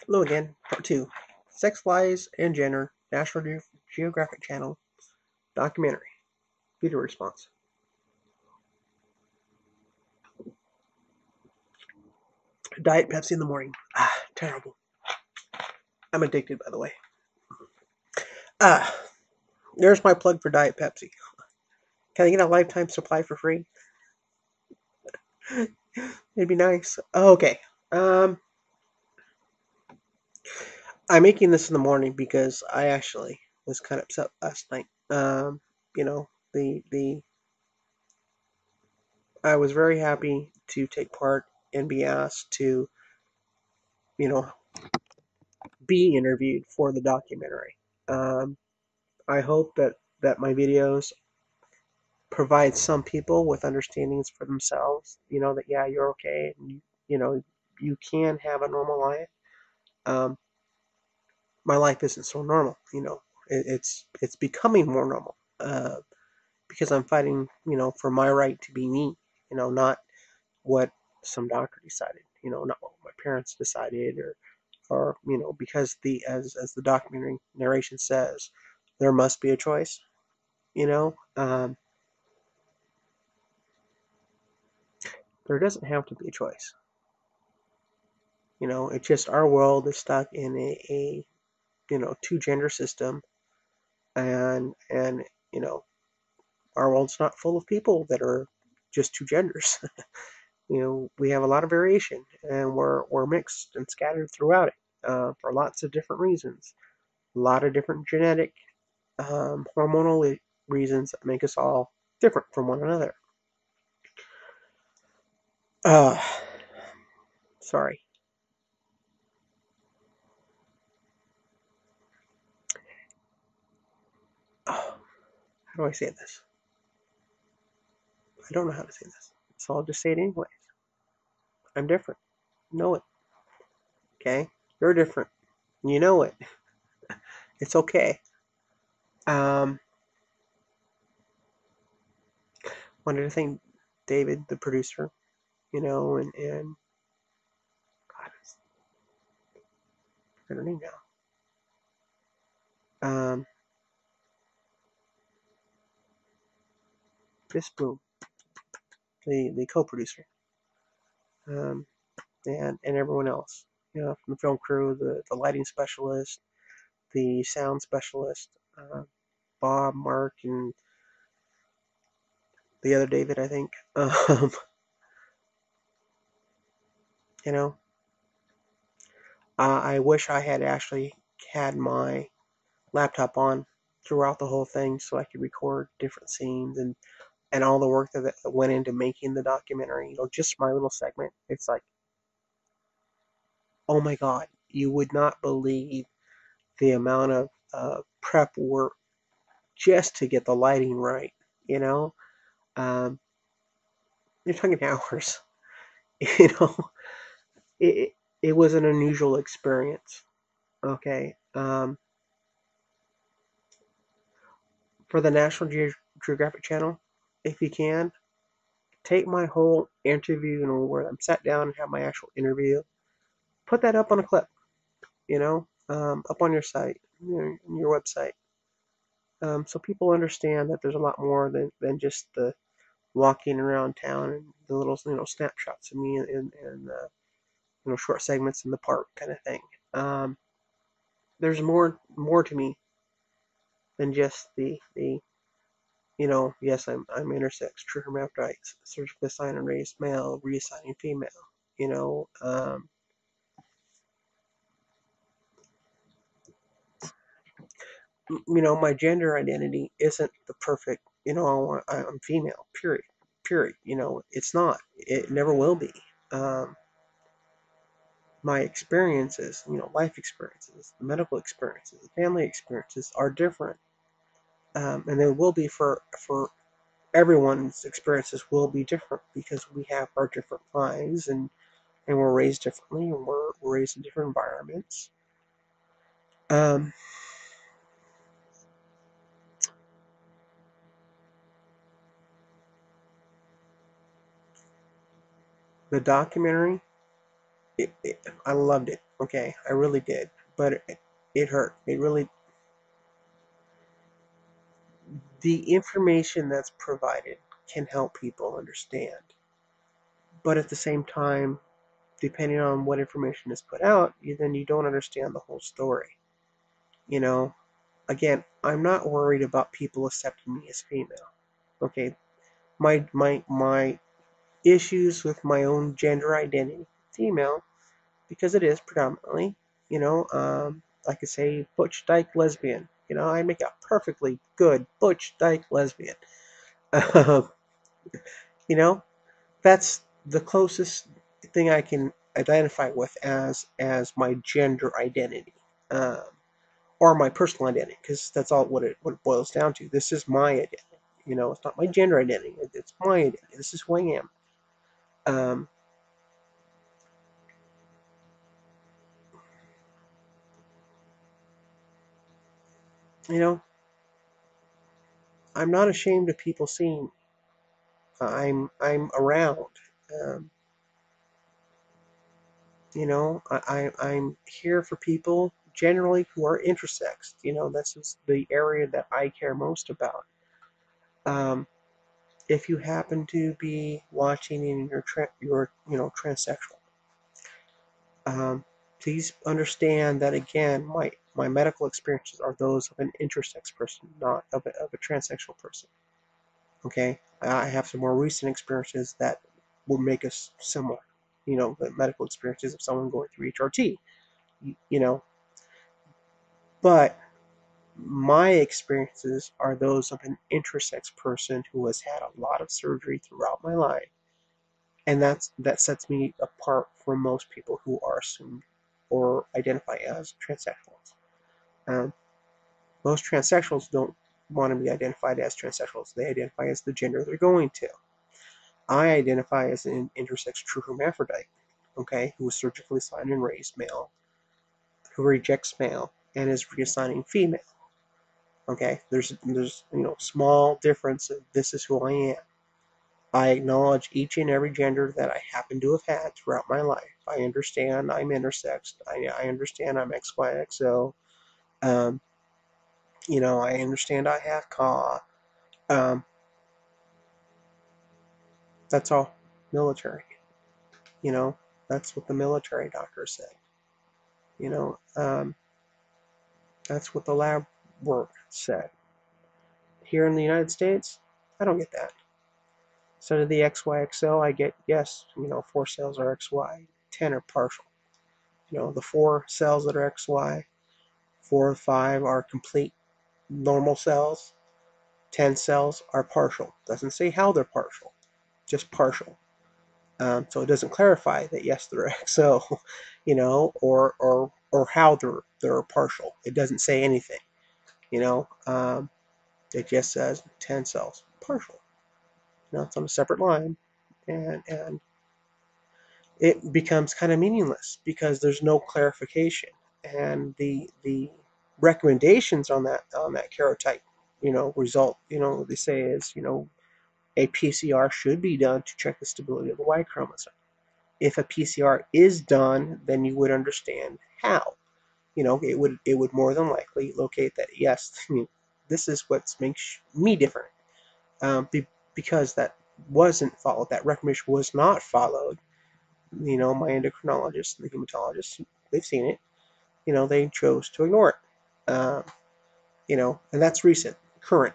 Hello again, part 2. Sex, Lies, and Gender, National Geographic Channel, documentary. Video response. Diet Pepsi in the morning. Terrible. I'm addicted, by the way. There's my plug for Diet Pepsi. Can I get a lifetime supply for free? It'd be nice. Okay. I'm making this in the morning because I actually was kind of upset last night. You know, the I was very happy to take part and be asked to, you know, be interviewed for the documentary. Um, I hope that my videos provide some people with understandings for themselves. That yeah, you're okay, and you can have a normal life. Um, my life isn't so normal. It's becoming more normal because I'm fighting for my right to be me. Not what some doctor decided. Not what my parents decided or because as the documentary narration says, there must be a choice. There doesn't have to be a choice. It's just our world is stuck in a two gender system, and our world's not full of people that are just two genders. We have a lot of variation, and we're mixed and scattered throughout it for lots of different reasons, a lot of different genetic, hormonal reasons that make us all different from one another. Uh, Sorry. Oh, how do I say this? I don't know how to say this, so I'll just say it anyways. I'm different. Know it. Okay? You're different. You know it. It's okay. Um, Wanted to thank David, the producer, and God, I forget her name now. This Boom, the co-producer, um, and everyone else, from the film crew, the lighting specialist, the sound specialist, Bob, Mark, and the other David, I think. You know, I wish I had actually had my laptop on throughout the whole thing so I could record different scenes and all the work that went into making the documentary. Just my little segment. It's like, oh my God, you would not believe the amount of prep work just to get the lighting right. You know, um, you're talking hours. You know, it it was an unusual experience. Okay, for the National Geographic Channel, if you can, take my whole interview where I'm sat down and have my actual interview, put that up on a clip, up on your site, your website, so people understand that there's a lot more than just the walking around town and the little snapshots of me and short segments in the park kind of thing. There's more to me than just the yes, I'm intersex, true hermaphrodite, surgically assigned and raised male, reassigning female. You know, um, my gender identity isn't the perfect. I'm female. Period. Period. It's not. It never will be. Um, my experiences, life experiences, the medical experiences, the family experiences are different, and they will be for everyone's experiences will be different because we have our different lives and we're raised differently and we're raised in different environments. Um, the documentary I loved it. Okay, I really did, but it hurt. It really, the information that's provided can help people understand, but at the same time, depending on what information is put out, then you don't understand the whole story. You know, again, I'm not worried about people accepting me as female. Okay, my issues with my own gender identity, female, because it is predominantly, I could say butch dyke lesbian. I make a perfectly good butch dyke lesbian. you know, that's the closest thing I can identify with as my gender identity, um, or my personal identity, because that's all what it boils down to. This is my identity. It's not my gender identity. It's my identity. This is who I am. Um, you know, I'm not ashamed of people seeing me. I'm around. Um, I'm here for people generally who are intersex. This is the area that I care most about. Um, if you happen to be watching and you're transsexual, um, please understand that again, my medical experiences are those of an intersex person, not of a transsexual person. Okay, I have some more recent experiences that will make us similar. The medical experiences of someone going through HRT. You know, but my experiences are those of an intersex person who has had a lot of surgery throughout my life, and that sets me apart from most people who are assumed or identify as transsexuals. Um, most transsexuals don't want to be identified as transsexuals; they identify as the gender they're going to. I identify as an intersex true hermaphrodite, okay, who was surgically assigned and raised male, who rejects male and is reassigning female. Okay, there's small difference. This is who I am. I acknowledge each and every gender that I happen to have had throughout my life. I understand I'm intersexed. I understand I'm XYXO. Um, I understand I have CAW. Um, that's all military. You know, that's what the military doctor said. You know, um, that's what the lab work said. Here in the United States, I don't get that. Instead of the XYXL, I get, yes, 4 cells are XY, 10 are partial. The 4 cells that are XY, 4 or 5 are complete normal cells, 10 cells are partial. Doesn't say how they're partial, just partial. So it doesn't clarify that yes, they're XO, or how they're partial. It doesn't say anything, you know. It just says 10 cells partial. It's on a separate line, and it becomes kind of meaningless because there's no clarification, and the recommendations on that karyotype, result, they say is, a PCR should be done to check the stability of the Y chromosome. If a PCR is done, then you would understand how. It would more than likely locate that yes, this is what makes me different. Because that wasn't followed, that recommendation was not followed. My endocrinologist and the hematologist, they've seen it. They chose to ignore it. And that's recent, current.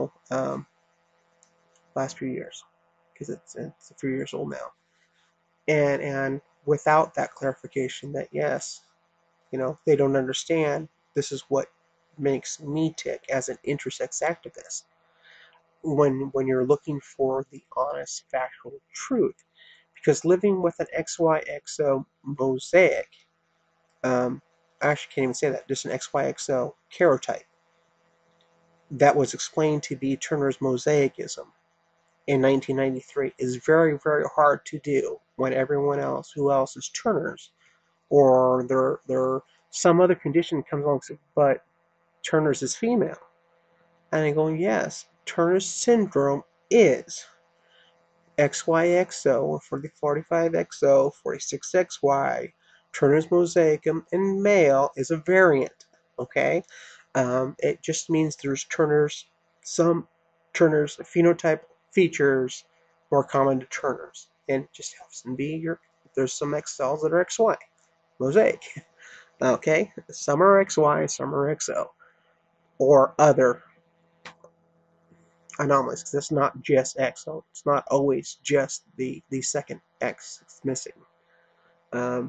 Last few years, because it's a few years old now. And without that clarification, that yes, they don't understand. This is what makes me tick as an intersex activist. When you're looking for the honest, factual truth, because living with an XYXO mosaic, I actually can't even say that, just an XYXO karyotype that was explained to be Turner's mosaicism in 1993 is very, very hard to do when everyone else, who else is Turner's, or there some other condition comes along, but Turner's is female. And I go, yes, Turner's syndrome is. XYXO, or 45XO, 46XY, Turner's Mosaic, and male is a variant. Okay, it just means there's some Turner's phenotype features more common to Turner's, and it just helps them be there's some X cells that are XY mosaic. Okay, some are XY, some are XO, or other anomalies, because it's not just X. So it's not always just the second X that's missing, um,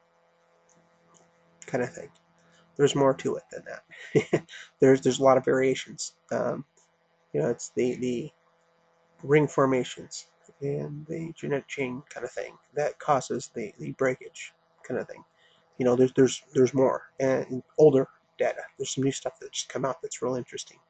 kind of thing. There's more to it than that. there's a lot of variations. It's the ring formations and the genetic chain kind of thing that causes the breakage kind of thing. There's more and older data. There's some new stuff that's come out that's real interesting.